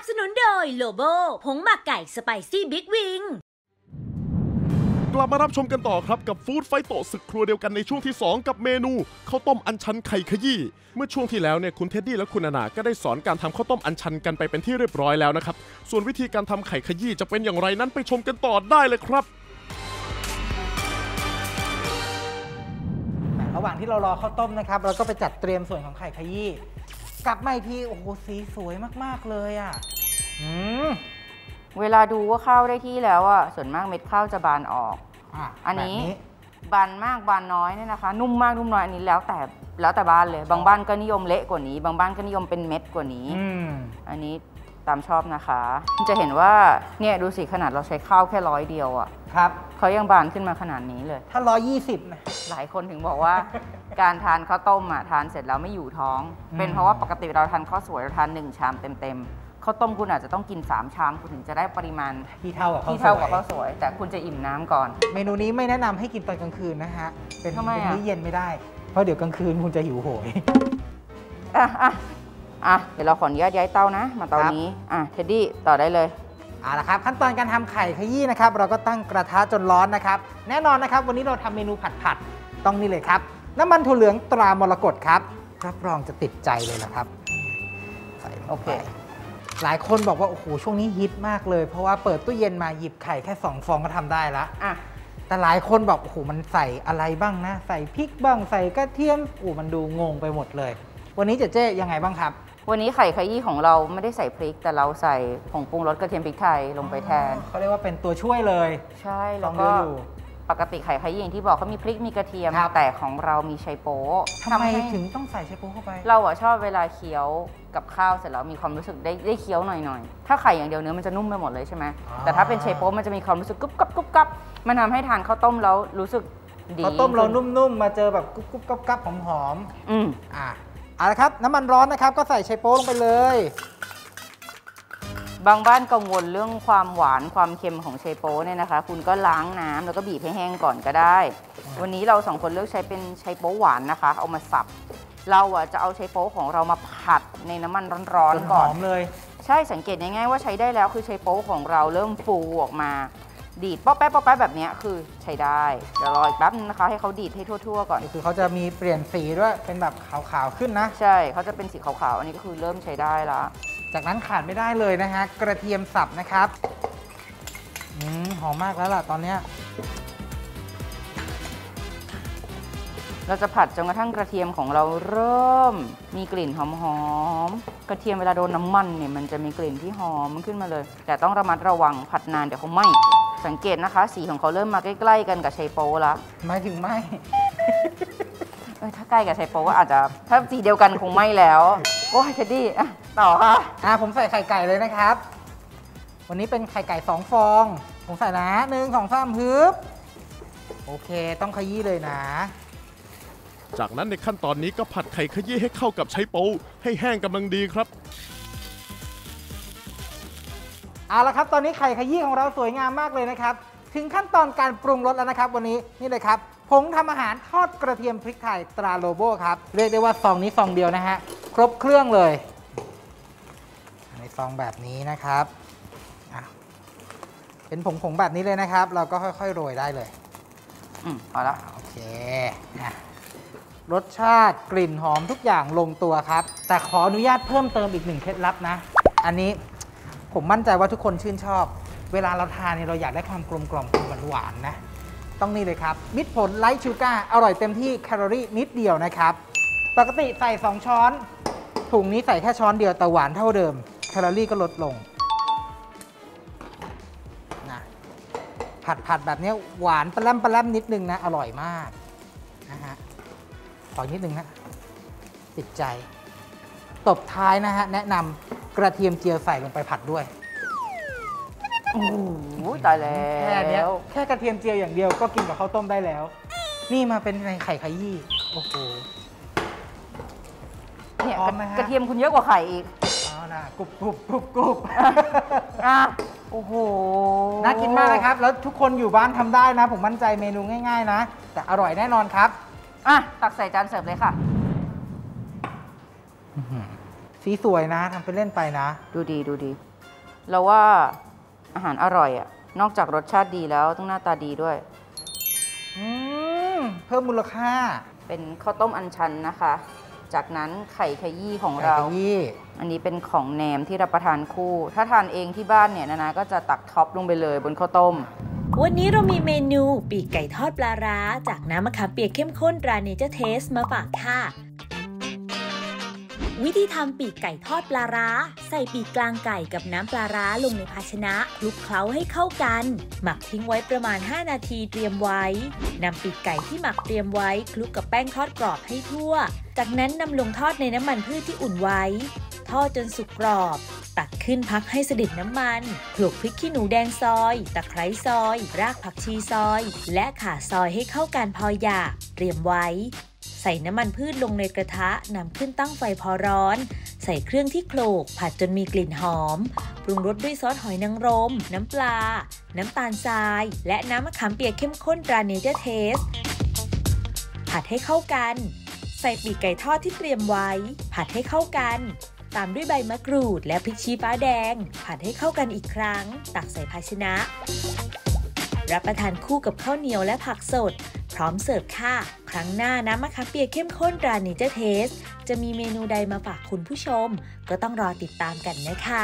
บสนุนโดยโลโบผงหมักไก่สไปซี่บิ๊กวิงกลับมารับชมกันต่อครับกับฟู้ดไฟโตศึกครัวเดียวกันในช่วงที่2กับเมนูข้าวต้มอัญชันไข่ขยี้เมื่อช่วงที่แล้วเนี่ยคุณเท็ดดี้และคุณนานาก็ได้สอนการทำข้าวต้มอัญชันกันไปเป็นที่เรียบร้อยแล้วนะครับส่วนวิธีการทำไข่ขยี้จะเป็นอย่างไรนั้นไปชมกันต่อได้เลยครับระหว่างที่เรารอข้าวต้มนะครับเราก็ไปจัดเตรียมส่วนของไข่ขยี้กลับมาอีกทีโอ้โหสีสวยมากๆเลยอ่ะเวลาดูว่าข้าวได้ที่แล้วอ่ะส่วนมากเม็ดข้าวจะบานออกอันนี้บานมากบานน้อยเนี่ยนะคะนุ่มมากนุ่มน้อยอันนี้แล้วแต่บ้านเลยบางบ้านก็นิยมเละกว่านี้บางบ้านก็นิยมเป็นเม็ดกว่านี้อันนี้ตามชอบนะคะจะเห็นว่าเนี่ยดูสิขนาดเราใช้ข้าวแค่100เดียวอ่ะครับเขายังบานขึ้นมาขนาดนี้เลยถ้า120นะหลายคนถึงบอกว่า การทานข้าวต้มอ่ะทานเสร็จแล้วไม่อยู่ท้องเป็นเพราะว่าปกติเราทานข้าวสวยเราทาน1ชามเต็มข้าวต้มคุณอาจจะต้องกิน3ชามคุณถึงจะได้ปริมาณที่เท่ากับข้าวสวยแต่คุณจะอิ่มน้ำก่อนเมนูนี้ไม่แนะนำให้กินตอนกลางคืนนะฮะเป็นมื้อเย็นไม่ได้เพราะเดี๋ยวกลางคืนคุณจะหิวโหยเดี๋ยวเราขออนุญาตย้ายเตานะมาเตานี้เท็ดดี้ต่อได้เลยเอาละครับขั้นตอนการทำไข่ขยี้นะครับเราก็ตั้งกระทะจนร้อนนะครับแน่นอนนะครับวันนี้เราทำเมนูผัดต้องนี่เลยครับน้ำมันถั่วเหลืองตรามรกตครับรับรองจะติดใจเลยนะครับใส่โอเคหลายคนบอกว่าโอ้โหช่วงนี้ฮิตมากเลยเพราะว่าเปิดตู้เย็นมาหยิบไข่แค่2 ฟองก็ทำได้แล้วแต่หลายคนบอกโอ้โหมันใส่อะไรบ้างนะใส่พริกบ้างใส่กระเทียมมันดูงงไปหมดเลยวันนี้เจ๊ยังไงบ้างครับวันนี้ไข่ขยี้ของเราไม่ได้ใส่พริกแต่เราใส่ผงปรุงรสกระเทียมพริกไทยลงไปแทนเขาเรียกว่าเป็นตัวช่วยเลยใช่แล้วก็ปกติไข่ขยี้อย่างที่บอกเขามีพริกมีกระเทียมแต่ของเรามีไชโป๊ทำไมถึงต้องใส่ไชโป๊เข้าไปเราชอบเวลาเคี้ยวกับข้าวเสร็จแล้วมีความรู้สึกได้เคี้ยวหน่อยถ้าไข่อย่างเดียวเนื้อมันจะนุ่มไปหมดเลยใช่ไหมแต่ถ้าเป็นไชโป๊มันจะมีความรู้สึกกรุบกรับมันทำให้ทานข้าวต้มแล้วรู้สึกดีข้าวต้มเรานุ่มๆมาเจอแบบกรุบกรับหอมเอาละครับน้ำมันร้อนนะครับก็ใส่ไชโป๊ลงไปเลยบางบ้านกังวลเรื่องความหวานความเค็มของไชโป๊เนี่ยนะคะคุณก็ล้างน้ำแล้วก็บีบให้แห้งก่อนก็ได้วันนี้เรา2 คนเลือกใช้เป็นไชโป๊หวานนะคะเอามาสับเราจะเอาไชโป๊ของเรามาผัดในน้ำมันร้อนๆก่อนหอมเลยใช่สังเกตง่ายๆว่าใช้ได้แล้วคือไชโป๊ของเราเริ่มฟูออกมาดีดป๊อปแป๊บแบบนี้คือใช้ได้เดี๋ยวรออีกแป๊บนึงนะคะให้เขาดีดให้ทั่วๆก่อนคือเขาจะมีเปลี่ยนสีด้วยเป็นแบบขาวๆขึ้นนะใช่เขาจะเป็นสีขาวๆอันนี้ก็คือเริ่มใช้ได้แล้วจากนั้นขาดไม่ได้เลยนะฮะกระเทียมสับนะครับหอมมากแล้วล่ะตอนนี้เราจะผัดจนกระทั่งกระเทียมของเราเริ่มมีกลิ่นหอมๆกระเทียมเวลาโดนน้ำมันเนี่ยมันจะมีกลิ่นที่หอมขึ้นมาเลยแต่ต้องระมัดระวังผัดนานเดี๋ยวเขาไหม้สังเกตนะคะสีของเขาเริ่มมาใกล้ๆกันกับไชโป๊แล้วไม่ถึงไหมถ้าใกล้กับไชโป๊ก็อาจจะถ้าสีเดียวกันคงไม่แล้วโอ้ยเท็ดดี้ต่อค่ะผมใส่ไข่ไก่เลยนะครับวันนี้เป็นไข่ไก่2 ฟองผมใส่นะ1 2 3ฮึบโอเคต้องขยี้เลยนะจากนั้นในขั้นตอนนี้ก็ผัดไข่ขยี้ให้เข้ากับไชโป๊ให้แห้งกำลังดีครับเอาละครับตอนนี้ไข่ขยี้ของเราสวยงามมากเลยนะครับถึงขั้นตอนการปรุงรสแล้วนะครับวันนี้นี่เลยครับผงทำอาหารทอดกระเทียมพริกไทยตราโลโบครับเรียกได้ว่าซองนี้ซองเดียวนะฮะครบเครื่องเลยในซองแบบนี้นะครับเป็นผงแบบนี้เลยนะครับเราก็ค่อยๆโรยได้เลยเอาละโอเครสชาติกลิ่นหอมทุกอย่างลงตัวครับแต่ขออนุญาตเพิ่มเติมอีก1 เคล็ดลับนะอันนี้ผมมั่นใจว่าทุกคนชื่นชอบเวลาเราทานเนี่ยเราอยากได้ความกลมกล่อมความหวานนะต้องนี่เลยครับมิตรผลไลท์ชูการ์อร่อยเต็มที่แคลอรี่นิดเดียวนะครับปกติใส่2 ช้อนถุงนี้ใส่แค่ช้อนเดียวแต่หวานเท่าเดิมแคลอรี่ก็ลดลงนะผัดแบบนี้หวานปลาแรมนิดนึงนะอร่อยมากนะฮะขอนิดนึงนะติดใจตบท้ายนะฮะแนะนำกระเทียมเจียวใส่ลงไปผัดด้วยโอ้โหตายแล้วแค่กระเทียมเจียวอย่างเดียวก็กินกับข้าวต้มได้แล้วนี่มาเป็นในไข่ขยี้โอ้โหเนี่ยกระเทียมคุณเยอะกว่าไข่อีกเอานะกรุบโอ้โหน่ากินมากเลยครับแล้วทุกคนอยู่บ้านทำได้นะผมมั่นใจเมนูง่ายๆนะแต่อร่อยแน่นอนครับตักใส่จานเสิร์ฟเลยค่ะสีสวยนะทำไปเล่นไปนะดูดีแล้วว่าอาหารอร่อยอ่ะนอกจากรสชาติดีแล้วต้องหน้าตาดีด้วยเพิ่มมูลค่าเป็นข้าวต้มอัญชันนะคะจากนั้นไข่ขยี้ของเราอันนี้เป็นของแหนมที่รับประทานคู่ถ้าทานเองที่บ้านเนี่ยนาก็จะตักท็อปลงไปเลยบนข้าวต้มวันนี้เรามีเมนูปีกไก่ทอดปลาร้าจากน้ำมะขามเปียกเข้มข้นตราเนเจอร์เทสมาฝากค่ะวิธีทำปีกไก่ทอดปลาร้าใส่ปีกกลางไก่กับน้ำปลาร้าลงในภาชนะคลุกเคล้าให้เข้ากันหมักทิ้งไว้ประมาณ5นาทีเตรียมไว้นำปีกไก่ที่หมักเตรียมไว้คลุกกับแป้งทอดกรอบให้ทั่วจากนั้นนำลงทอดในน้ำมันพืชที่อุ่นไว้ทอดจนสุกกรอบตักขึ้นพักให้เสด็จน้ำมันโขลกพริกขี้หนูแดงซอยตะไคร้ซอยรากผักชีซอยและข่าซอยให้เข้ากันพอหยาบเตรียมไว้ใส่น้ำมันพืชลงในกระทะนำขึ้นตั้งไฟพอร้อนใส่เครื่องที่โขลกผัดจนมีกลิ่นหอมปรุงรสด้วยซอสหอยนางรมน้ำปลาน้ำตาลทรายและน้ำมะขามเปียกเข้มข้นตราเนเจอร์เทสผัดให้เข้ากันใส่ปีกไก่ทอดที่เตรียมไว้ผัดให้เข้ากันตามด้วยใบมะกรูดและพริกชี้ฟ้าแดงผัดให้เข้ากันอีกครั้งตักใส่ภาชนะรับประทานคู่กับข้าวเหนียวและผักสดพร้อมเสิร์ฟค่ะครั้งหน้าน้ำมะขามเปียกเข้มข้นตราเนเจอร์เทสจะมีเมนูใดมาฝากคุณผู้ชมก็ต้องรอติดตามกันนะคะ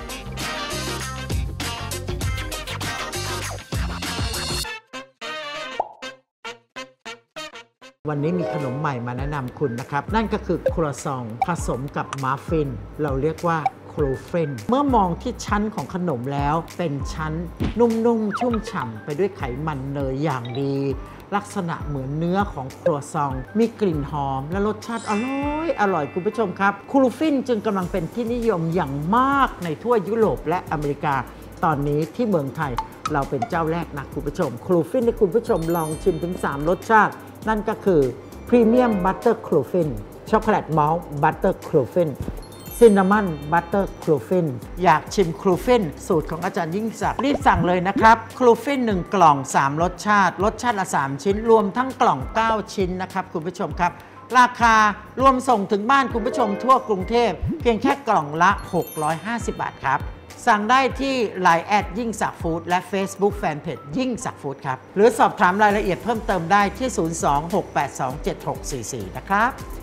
วันนี้มีขนมใหม่มาแนะนำคุณนะครับนั่นก็คือครัวซองผสมกับมัฟฟินเราเรียกว่าครูฟินเมื่อมองที่ชั้นของขนมแล้วเป็นชั้นนุ่มๆชุ่มฉ่ำไปด้วยไขมันเนยอย่างดีลักษณะเหมือนเนื้อของครัวซองมีกลิ่นหอมและรสชาติอร่อยคุณผู้ชมครับครูฟินจึงกำลังเป็นที่นิยมอย่างมากในทั่วยุโรปและอเมริกาตอนนี้ที่เมืองไทยเราเป็นเจ้าแรกนะคุณผู้ชมครูฟินให้คุณผู้ชมลองชิมถึง3รสชาตินั่นก็คือพรีเมียมบัตเตอร์ครูฟินช็อกโกแลตมอลต์บัตเตอร์ครูฟินซินนามอนบัตเตอร์ครูฟินอยากชิมครูฟินสูตรของอาจารย์ยิ่งศักดิ์รีบสั่งเลยนะครับครูฟิน1กล่อง3รสชาติละ3ชิ้นรวมทั้งกล่อง9ชิ้นนะครับคุณผู้ชมครับราคารวมส่งถึงบ้านคุณผู้ชมทั่วกรุงเทพเพียงแค่กล่องละ650 บาทครับสั่งได้ที่ LINE แอดยิ่งศักดิ์ฟู้ดและ Facebook Fanpage ยิ่งศักดิ์ฟู้ดครับหรือสอบถามรายละเอียดเพิ่มเติมได้ที่ 026827644 นะครับ